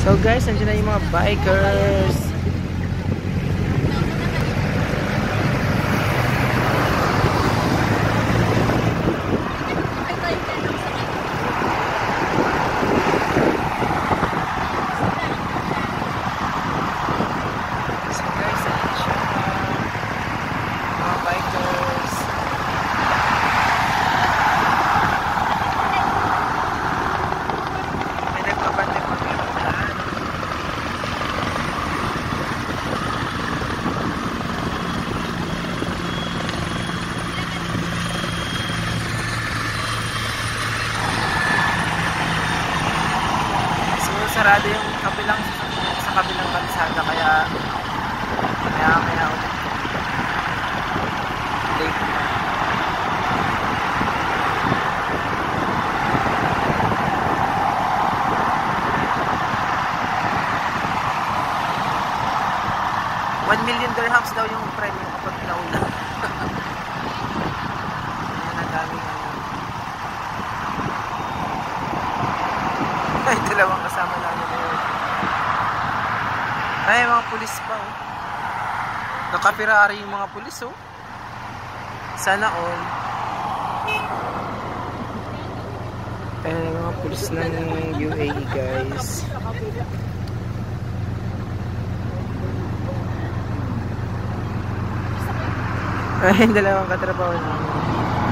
So guys, nandiyan na yung mga bikers. So guys, nandiyan siya. Mga bikers. May nagpapante pa kayo ng daan. Sarado yung kabilang sa kabilang kalsada kaya maya ulit late na. $1,000,000 daw yung premyo kapag nauna. Ayan, ang daming ay, dalawang kasama namin ngayon. Ay, mga pulis pa, oh. Nakapirari yung mga pulis, oh. Sana all. Ayan, mga pulis ng UAE, guys. Ay, dalawang katrabaho namin.